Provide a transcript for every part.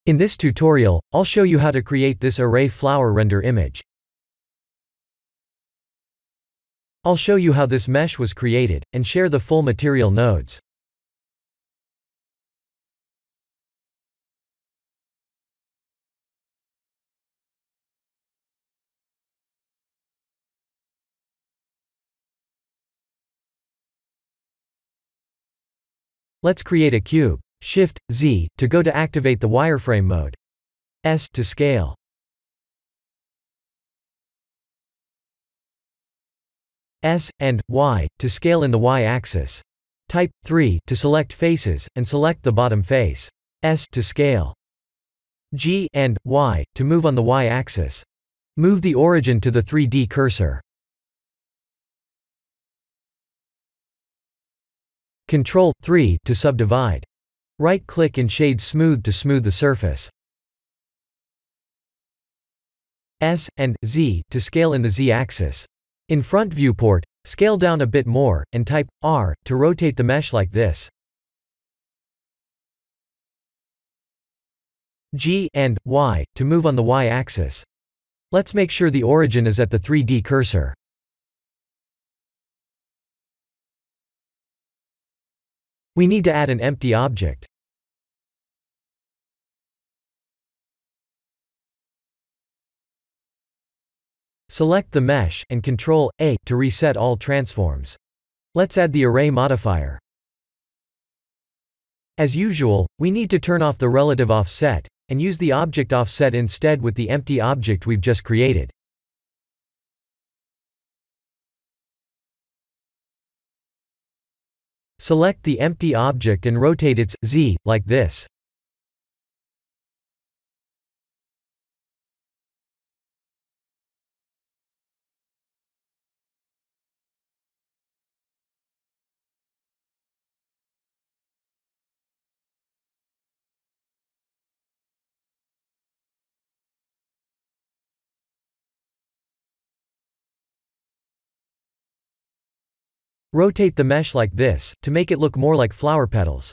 In this tutorial, I'll show you how to create this array flower render image. I'll show you how this mesh was created, and share the full material nodes. Let's create a cube. Shift, Z, to go to activate the wireframe mode. S, to scale. S, and, Y, to scale in the Y-axis. Type 3, to select faces, and select the bottom face. S, to scale. G, and, Y, to move on the Y-axis. Move the origin to the 3D cursor. Ctrl 3, to subdivide. Right-click and shade smooth to smooth the surface. S, and, Z, to scale in the Z-axis. In front viewport, scale down a bit more, and type R, to rotate the mesh like this. G, and, Y, to move on the Y-axis. Let's make sure the origin is at the 3D cursor. We need to add an empty object. Select the mesh, and Ctrl A, to reset all transforms. Let's add the array modifier. As usual, we need to turn off the relative offset, and use the object offset instead with the empty object we've just created. Select the empty object and rotate its Z, like this. Rotate the mesh like this, to make it look more like flower petals.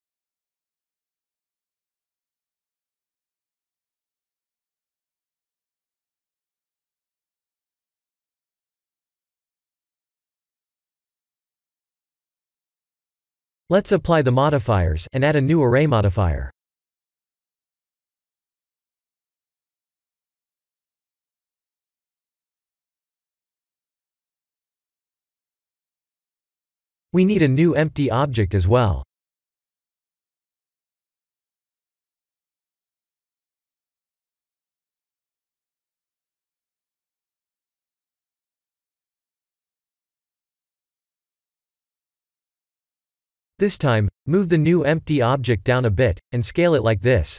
Let's apply the modifiers, and add a new array modifier. We need a new empty object as well. This time, move the new empty object down a bit, and scale it like this.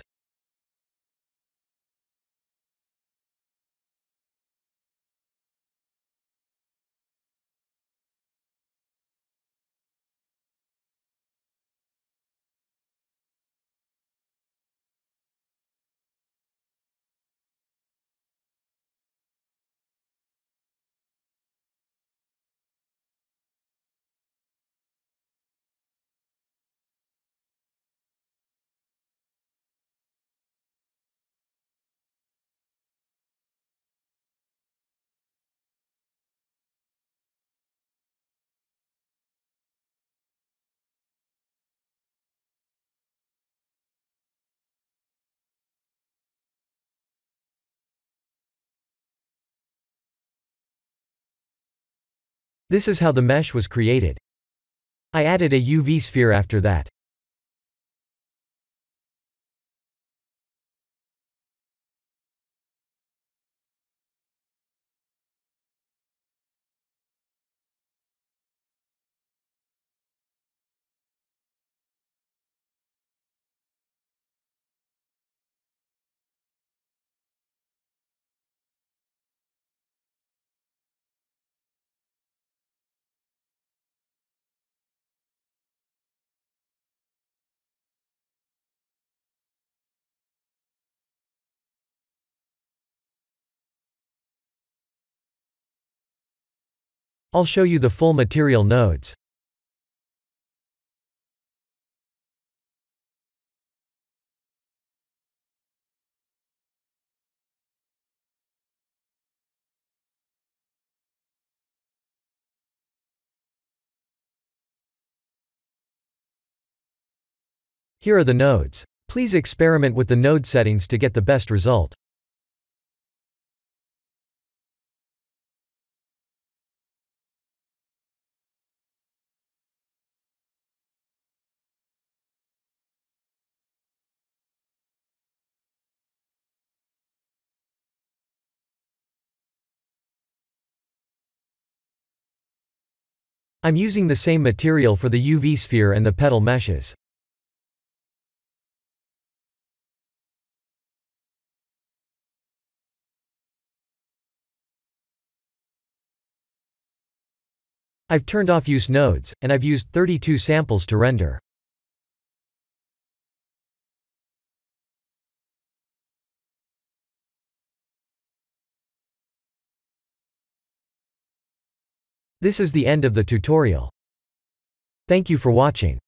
This is how the mesh was created. I added a UV sphere after that. I'll show you the full material nodes. Here are the nodes. Please experiment with the node settings to get the best result. I'm using the same material for the UV sphere and the petal meshes. I've turned off use nodes, and I've used 32 samples to render. This is the end of the tutorial. Thank you for watching.